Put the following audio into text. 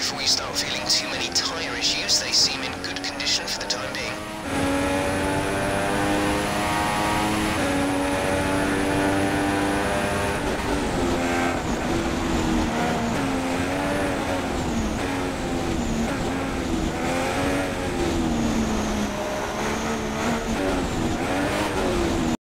before you start feeling too many tire issues. They seem in good condition for the time being.